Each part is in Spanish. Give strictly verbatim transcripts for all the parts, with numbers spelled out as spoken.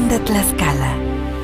de Tlaxcala.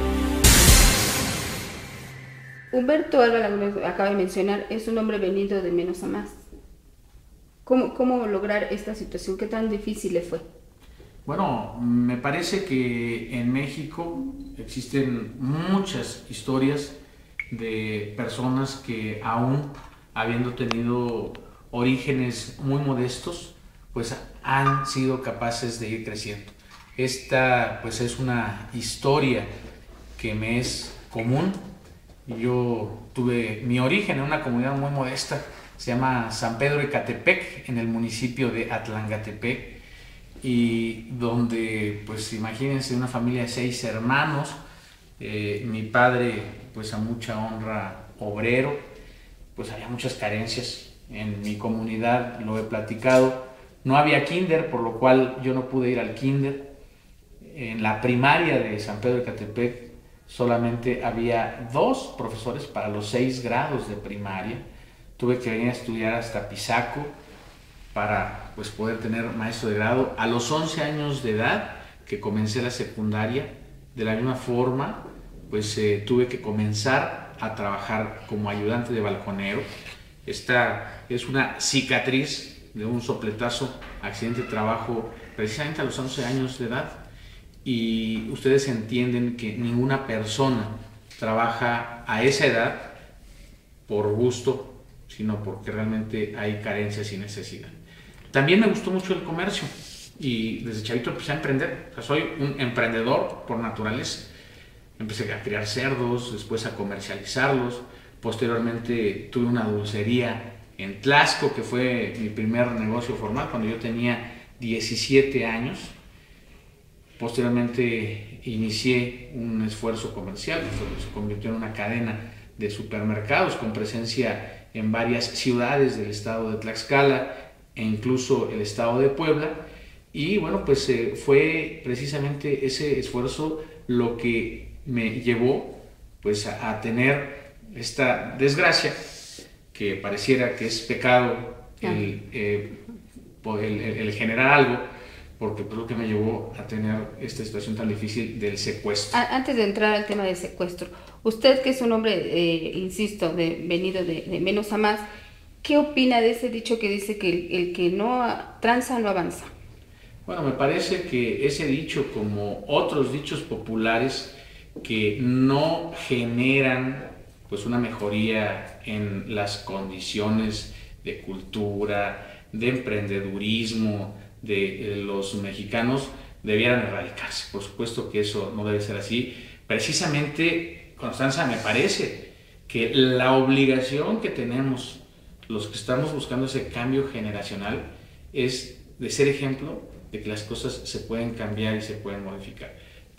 Humberto Alba Laguna, acaba de mencionar, es un hombre venido de menos a más. ¿Cómo, cómo lograr esta situación? ¿Qué tan difícil le fue? Bueno, me parece que en México existen muchas historias de personas que aún habiendo tenido orígenes muy modestos, pues han sido capaces de ir creciendo. Esta pues es una historia que me es común. Yo tuve mi origen en una comunidad muy modesta, se llama San Pedro Ecatepec, en el municipio de Atlangatepec, y donde, pues imagínense, una familia de seis hermanos, eh, mi padre, pues a mucha honra, obrero, pues había muchas carencias. En mi comunidad, lo he platicado, no había kinder, por lo cual yo no pude ir al kinder. En la primaria de San Pedro Ecatepec solamente había dos profesores para los seis grados de primaria. Tuve que venir a estudiar hasta Pisaco para pues, poder tener maestro de grado. A los once años de edad, que comencé la secundaria, de la misma forma, pues eh, tuve que comenzar a trabajar como ayudante de balconero. Esta es una cicatriz de un sopletazo, accidente de trabajo, precisamente a los once años de edad. Y ustedes entienden que ninguna persona trabaja a esa edad por gusto, sino porque realmente hay carencias y necesidad. También me gustó mucho el comercio y desde chavito empecé a emprender. O sea, soy un emprendedor por naturaleza. Empecé a criar cerdos, después a comercializarlos. Posteriormente tuve una dulcería en Tlaxco, que fue mi primer negocio formal cuando yo tenía diecisiete años. Posteriormente inicié un esfuerzo comercial que se convirtió en una cadena de supermercados con presencia en varias ciudades del estado de Tlaxcala e incluso el estado de Puebla. Y bueno, pues eh, fue precisamente ese esfuerzo lo que me llevó pues a, a tener esta desgracia, que pareciera que es pecado el, eh, el, el, el generar algo, porque es lo que me llevó a tener esta situación tan difícil del secuestro. Antes de entrar al tema del secuestro, usted que es un hombre, eh, insisto, de, venido de, de menos a más, ¿qué opina de ese dicho que dice que el, el que no tranza no avanza? Bueno, me parece que ese dicho, como otros dichos populares que no generan pues una mejoría en las condiciones de cultura, de emprendedurismo de los mexicanos, debieran erradicarse. Por supuesto que eso no debe ser así. Precisamente, Constanza, me parece que la obligación que tenemos los que estamos buscando ese cambio generacional es de ser ejemplo de que las cosas se pueden cambiar y se pueden modificar.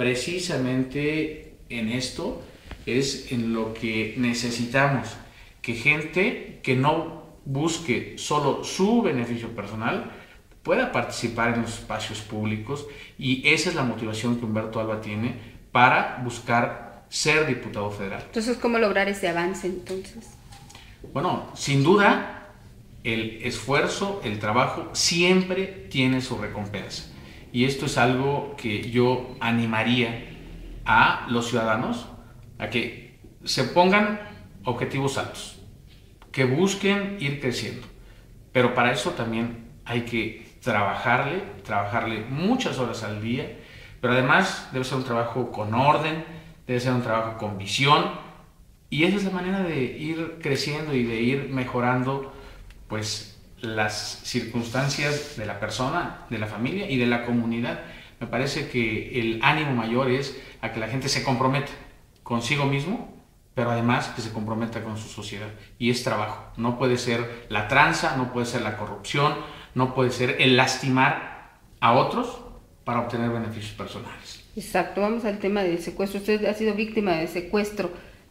Precisamente en esto es en lo que necesitamos que gente que no busque solo su beneficio personal pueda participar en los espacios públicos, y esa es la motivación que Humberto Alba tiene para buscar ser diputado federal. Entonces, ¿cómo lograr ese avance entonces? Bueno, sin duda, el esfuerzo, el trabajo siempre tiene su recompensa, y esto es algo que yo animaría a los ciudadanos a que se pongan objetivos altos, que busquen ir creciendo, pero para eso también hay que trabajarle, trabajarle muchas horas al día, pero además debe ser un trabajo con orden, debe ser un trabajo con visión, y esa es la manera de ir creciendo y de ir mejorando pues las circunstancias de la persona, de la familia y de la comunidad. Me parece que el ánimo mayor es a que la gente se comprometa consigo mismo, pero además que se comprometa con su sociedad, y es trabajo. No puede ser la tranza, no puede ser la corrupción, no puede ser el lastimar a otros para obtener beneficios personales. Exacto, vamos al tema del secuestro. Usted ha sido víctima de secuestro.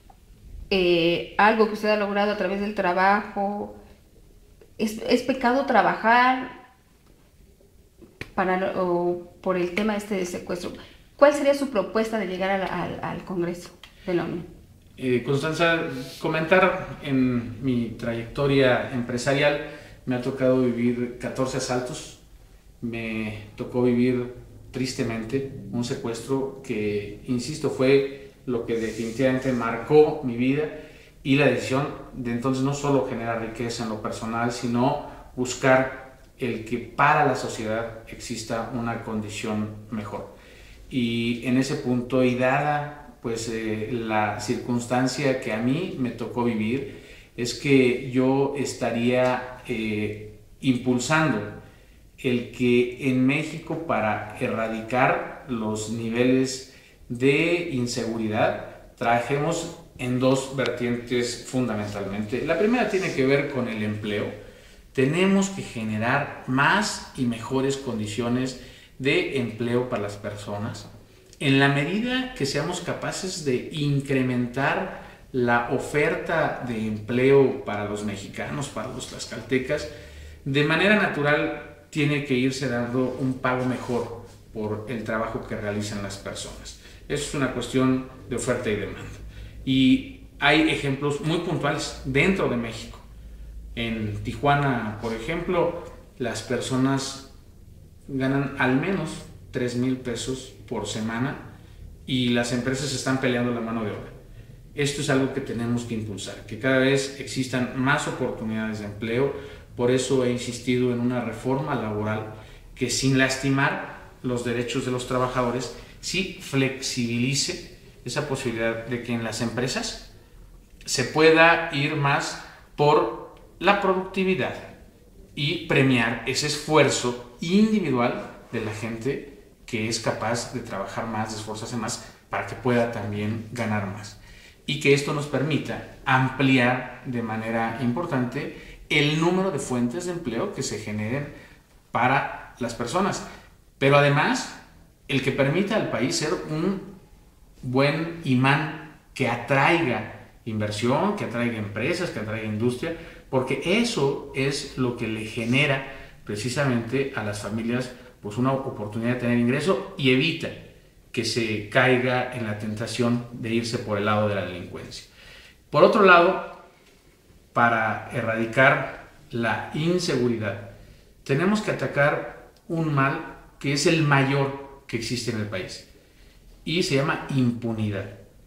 Eh, algo que usted ha logrado a través del trabajo. ¿Es, es pecado trabajar para, o, por el tema este de secuestro? ¿Cuál sería su propuesta de llegar al, al, al Congreso de la Unión? Eh, Constanza, comentar en mi trayectoria empresarial, me ha tocado vivir catorce asaltos, me tocó vivir tristemente, un secuestro que, insisto, fue lo que definitivamente marcó mi vida y la decisión de entonces no solo generar riqueza en lo personal, sino buscar el que para la sociedad exista una condición mejor. Y en ese punto, y dada pues eh, la circunstancia que a mí me tocó vivir, es que yo estaría eh, impulsando el que en México, para erradicar los niveles de inseguridad, trabajemos en dos vertientes fundamentalmente. La primera tiene que ver con el empleo. Tenemos que generar más y mejores condiciones de empleo para las personas. En la medida que seamos capaces de incrementar la oferta de empleo para los mexicanos, para los tlaxcaltecas, de manera natural tiene que irse dando un pago mejor por el trabajo que realizan las personas. Eso es una cuestión de oferta y demanda. Y hay ejemplos muy puntuales dentro de México. En Tijuana, por ejemplo, las personas ganan al menos tres mil pesos por semana y las empresas están peleando la mano de obra. Esto es algo que tenemos que impulsar, que cada vez existan más oportunidades de empleo. Por eso he insistido en una reforma laboral que, sin lastimar los derechos de los trabajadores, sí flexibilice esa posibilidad de que en las empresas se pueda ir más por la productividad y premiar ese esfuerzo individual de la gente que es capaz de trabajar más, de esforzarse más, para que pueda también ganar más. Y que esto nos permita ampliar de manera importante el número de fuentes de empleo que se generen para las personas, pero además el que permita al país ser un buen imán que atraiga inversión, que atraiga empresas, que atraiga industria, porque eso es lo que le genera precisamente a las familias pues una oportunidad de tener ingreso y evita que se caiga en la tentación de irse por el lado de la delincuencia. Por otro lado, para erradicar la inseguridad, tenemos que atacar un mal que es el mayor que existe en el país y se llama impunidad.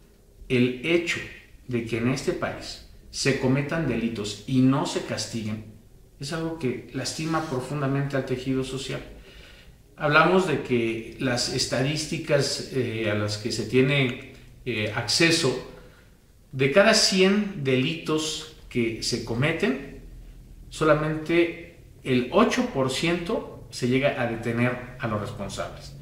El hecho de que en este país se cometan delitos y no se castiguen es algo que lastima profundamente al tejido social. Hablamos de que las estadísticas eh, a las que se tiene eh, acceso, de cada cien delitos que se cometen, solamente el ocho por ciento se llega a detener a los responsables.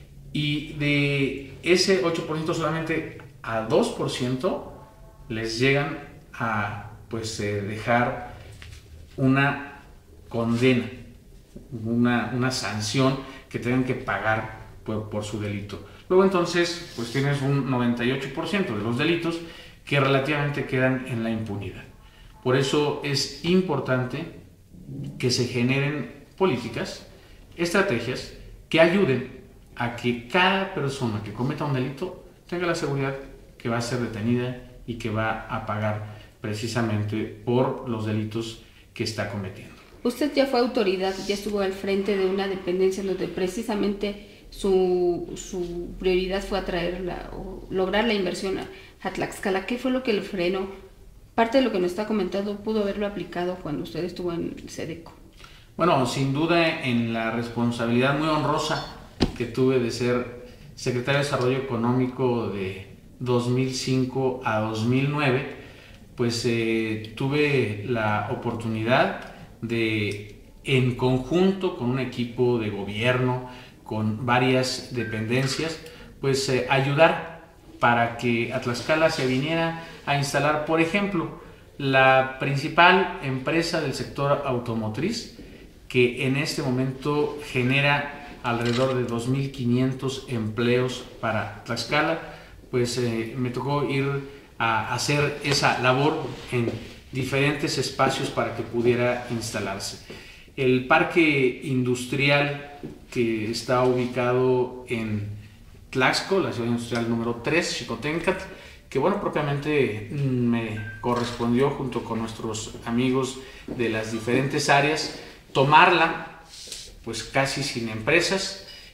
Y de ese ocho por ciento solamente a dos por ciento les llegan a pues, eh, dejar una condena, una, una sanción que tengan que pagar por, por su delito. Luego entonces pues tienes un noventa y ocho por ciento de los delitos que relativamente quedan en la impunidad. Por eso es importante que se generen políticas, estrategias que ayuden a que cada persona que cometa un delito tenga la seguridad que va a ser detenida y que va a pagar precisamente por los delitos que está cometiendo. Usted ya fue autoridad, ya estuvo al frente de una dependencia donde precisamente su, su prioridad fue atraer la, o lograr la inversión a, a Tlaxcala. ¿Qué fue lo que le frenó? Parte de lo que nos está comentando pudo haberlo aplicado cuando usted estuvo en el SEDECO. Bueno, sin duda en la responsabilidad muy honrosa que tuve de ser secretario de Desarrollo Económico de dos mil cinco a dos mil nueve, pues eh, tuve la oportunidad de, en conjunto con un equipo de gobierno, con varias dependencias, pues eh, ayudar para que a Tlaxcala se viniera a instalar, por ejemplo, la principal empresa del sector automotriz, que en este momento genera alrededor de dos mil quinientos empleos para Tlaxcala. Pues eh, me tocó ir a hacer esa labor en diferentes espacios para que pudiera instalarse. El parque industrial que está ubicado en Tlaxco, la ciudad industrial número tres, Xicoténcatl, que bueno, propiamente me correspondió junto con nuestros amigos de las diferentes áreas tomarla pues casi sin empresas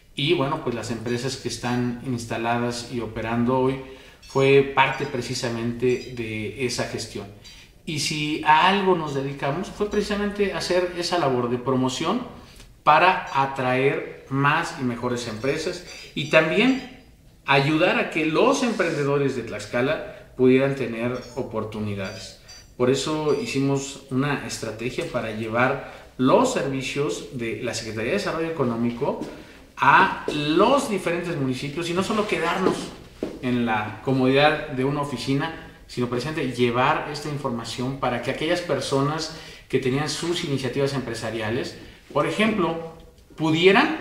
y bueno, pues las empresas que están instaladas y operando hoy fue parte precisamente de esa gestión. Y si a algo nos dedicamos fue precisamente hacer esa labor de promoción para atraer más y mejores empresas y también ayudar a que los emprendedores de Tlaxcala pudieran tener oportunidades. Por eso hicimos una estrategia para llevar los servicios de la Secretaría de Desarrollo Económico a los diferentes municipios y no solo quedarnos en la comodidad de una oficina, sino precisamente llevar esta información para que aquellas personas que tenían sus iniciativas empresariales, por ejemplo, pudieran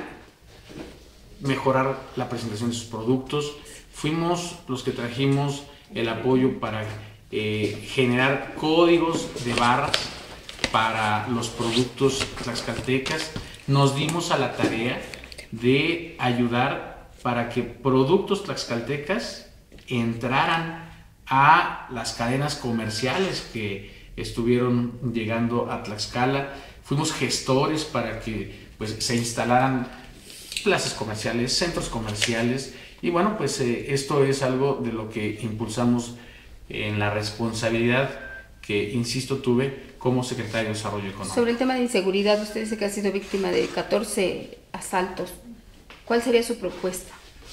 mejorar la presentación de sus productos. Fuimos los que trajimos el apoyo para eh, generar códigos de barras para los productos tlaxcaltecas. Nos dimos a la tarea de ayudar para que productos tlaxcaltecas entraran a las cadenas comerciales que estuvieron llegando a Tlaxcala. Fuimos gestores para que pues, se instalaran plazas comerciales, centros comerciales y bueno, pues eh, esto es algo de lo que impulsamos en la responsabilidad que, insisto, tuve como secretario de Desarrollo Económico. Sobre el tema de inseguridad, usted dice que ha sido víctima de catorce asaltos. ¿Cuál sería su propuesta?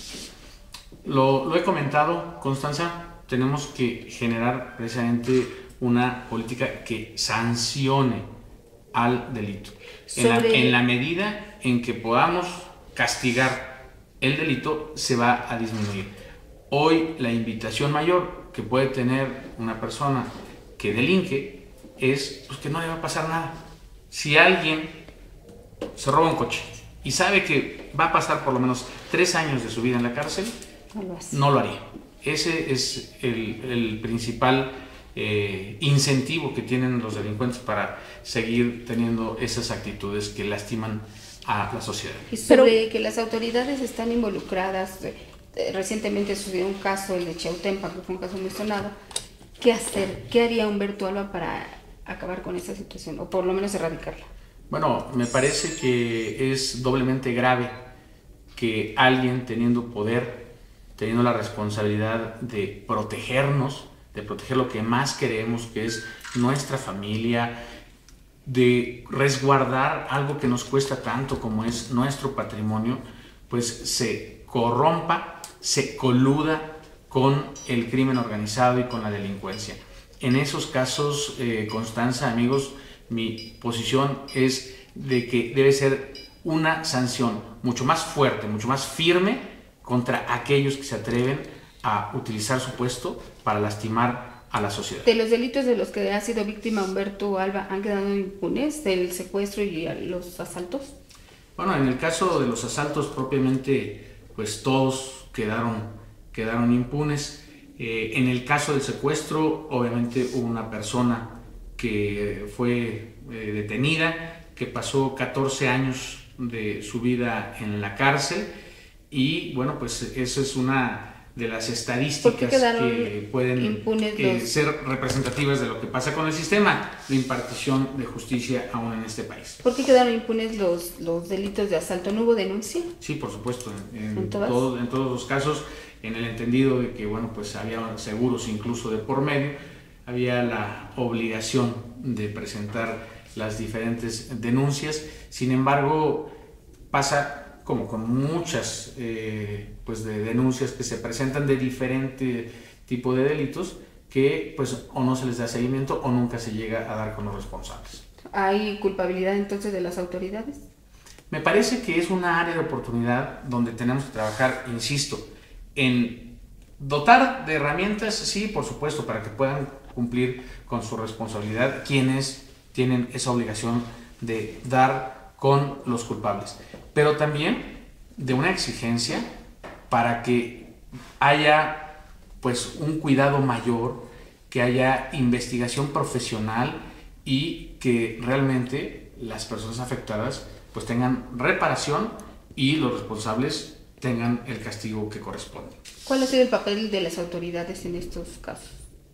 Lo, lo he comentado, Constanza, tenemos que generar precisamente una política que sancione al delito. Sobre... En, la, en la medida en que podamos castigar el delito, se va a disminuir. Hoy la invitación mayor que puede tener una persona que delinque es pues, que no le va a pasar nada. Si alguien se roba un coche y sabe que va a pasar por lo menos tres años de su vida en la cárcel, no lo, no lo haría. Ese es el, el principal eh, incentivo que tienen los delincuentes para seguir teniendo esas actitudes que lastiman a la sociedad. Y sobre Pero, que las autoridades están involucradas, eh, recientemente sucedió un caso, el de Chiautempa, que fue un caso muy sonado. ¿Qué hacer? ¿Qué haría Humberto Alba para acabar con esa situación o por lo menos erradicarla? Bueno, me parece que es doblemente grave que alguien teniendo poder, teniendo la responsabilidad de protegernos, de proteger lo que más queremos, que es nuestra familia, de resguardar algo que nos cuesta tanto como es nuestro patrimonio, pues se corrompa, se coluda con el crimen organizado y con la delincuencia. En esos casos, eh, Constanza, amigos, mi posición es de que debe ser una sanción mucho más fuerte, mucho más firme contra aquellos que se atreven a utilizar su puesto para lastimar a la sociedad. De los delitos de los que ha sido víctima Humberto Alba, ¿han quedado impunes el secuestro y los asaltos? Bueno, en el caso de los asaltos propiamente, pues todos quedaron, quedaron impunes. Eh, en el caso del secuestro, obviamente hubo una persona que fue eh, detenida, que pasó catorce años de su vida en la cárcel y bueno, pues esa es una de las estadísticas que pueden eh, los... ser representativas de lo que pasa con el sistema de impartición de justicia aún en este país. ¿Por qué quedaron impunes los, los delitos de asalto? ¿No hubo denuncia? Sí, por supuesto, en, en, ¿En, todo, en todos los casos, en el entendido de que bueno, pues había seguros incluso de por medio, había la obligación de presentar las diferentes denuncias. Sin embargo, pasa como con muchas eh, pues de denuncias que se presentan de diferente tipo de delitos que pues o no se les da seguimiento o nunca se llega a dar con los responsables. ¿Hay culpabilidad entonces de las autoridades? Me parece que es una área de oportunidad donde tenemos que trabajar, insisto, en dotar de herramientas, sí, por supuesto, para que puedan cumplir con su responsabilidad quienes tienen esa obligación de dar con los culpables, pero también de una exigencia para que haya pues un cuidado mayor, que haya investigación profesional y que realmente las personas afectadas pues tengan reparación y los responsables tengan el castigo que corresponde. ¿Cuál ha sido el papel de las autoridades en estos casos?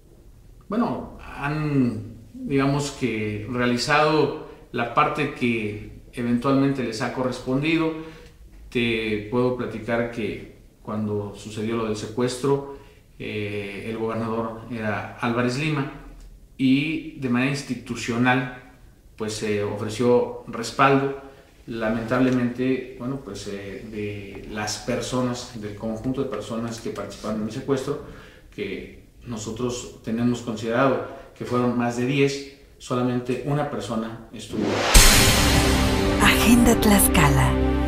Bueno, han, digamos que, realizado la parte que eventualmente les ha correspondido. Te puedo platicar que cuando sucedió lo del secuestro, eh, el gobernador era Álvarez Lima, y de manera institucional pues se eh, ofreció respaldo. Lamentablemente, bueno, pues eh, de las personas, del conjunto de personas que participaron en el secuestro, que nosotros tenemos considerado que fueron más de diez, solamente una persona estuvo. Agenda Tlaxcala.